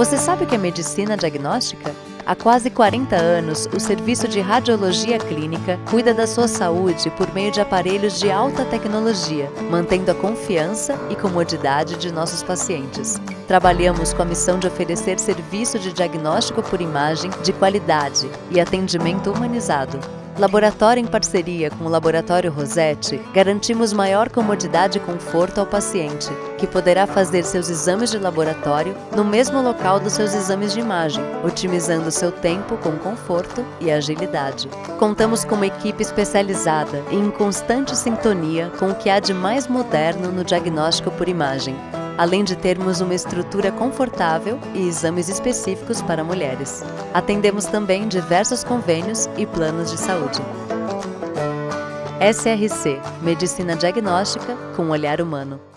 Você sabe o que é medicina diagnóstica? Há quase 40 anos, o Serviço de Radiologia Clínica cuida da sua saúde por meio de aparelhos de alta tecnologia, mantendo a confiança e comodidade de nossos pacientes. Trabalhamos com a missão de oferecer serviço de diagnóstico por imagem de qualidade e atendimento humanizado. Laboratório em parceria com o Laboratório Rossetti, garantimos maior comodidade e conforto ao paciente, que poderá fazer seus exames de laboratório no mesmo local dos seus exames de imagem, otimizando seu tempo com conforto e agilidade. Contamos com uma equipe especializada e em constante sintonia com o que há de mais moderno no diagnóstico por imagem, além de termos uma estrutura confortável e exames específicos para mulheres. Atendemos também diversos convênios e planos de saúde. SRC, Medicina Diagnóstica com olhar humano.